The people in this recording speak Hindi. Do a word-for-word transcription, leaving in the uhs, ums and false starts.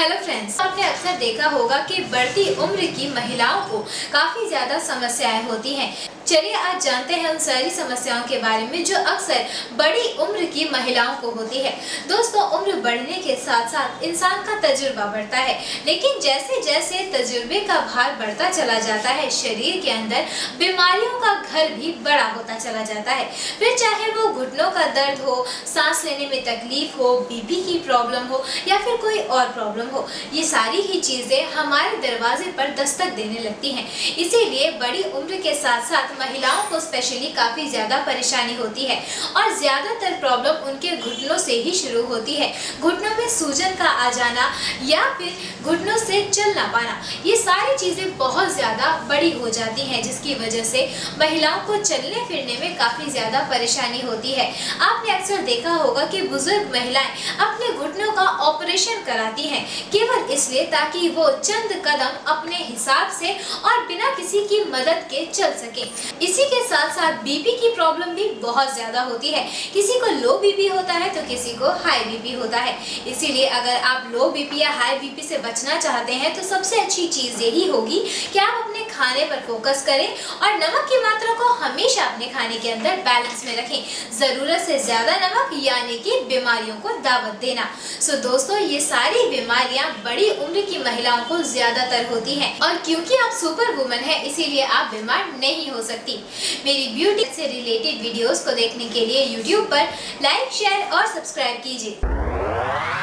हेलो फ्रेंड्स, आपने अक्सर देखा होगा कि बढ़ती उम्र की महिलाओं को काफी ज्यादा समस्याएं होती हैं। चलिए आज जानते हैं उन सारी समस्याओं के बारे में जो अक्सर बड़ी उम्र की महिलाओं को होती है। दोस्तों, उम्र बढ़ने के साथ साथ इंसान का तजुर्बा बढ़ता है, लेकिन जैसे जैसे तजुर्बे का भार बढ़ता चला जाता है, शरीर के अंदर बीमारियों का घर भी बड़ा होता चला जाता है। फिर चाहे वो घुटनों का दर्द हो, सांस लेने में तकलीफ हो, बीपी की प्रॉब्लम हो या फिर कोई और प्रॉब्लम हो, ये सारी ही चीजें हमारे दरवाजे पर दस्तक देने लगती हैं। इसीलिए बड़ी उम्र के साथ साथ महिलाओं को स्पेशली काफी ज्यादा परेशानी होती है और ज्यादातर प्रॉब्लम उनके घुटनों से ही शुरू होती है। घुटनों में सूजन का आ जाना या फिर घुटनों से चल ना पाना, ये सारी चीजें बहुत ज्यादा बड़ी हो जाती हैं, जिसकी वजह से महिलाओं को चलने फिरने में काफी ज्यादा परेशानी होती है। आपने अक्सर देखा होगा कि बुजुर्ग महिलाएं अपने घुटनों का ऑपरेशन कराती हैं, केवल इसलिए ताकि वो चंद कदम अपने हिसाब से और बिना किसी की मदद के चल सके। इसी के साथ साथ बीपी की प्रॉब्लम भी बहुत ज्यादा होती है। किसी को लो बीपी होता है तो किसी को हाई बीपी होता है। इसीलिए अगर आप लो बीपी या हाई बीपी से बचना चाहते हैं तो सबसे अच्छी चीज यही होगी कि आप अपने खाने पर फोकस करें और नमक की मात्रा को हमेशा अपने खाने के अंदर बैलेंस में रखें। जरूरत से ज्यादा नमक यानी कि बीमारियों को दावत देना। सो दोस्तों, ये सारी बीमारियां बड़ी उम्र की महिलाओं को ज्यादातर होती हैं और क्योंकि आप सुपर वुमन है इसीलिए आप बीमार नहीं हो सकती। मेरी ब्यूटी से रिलेटेड वीडियोस को देखने के लिए यूट्यूब पर लाइक, शेयर और सब्सक्राइब कीजिए।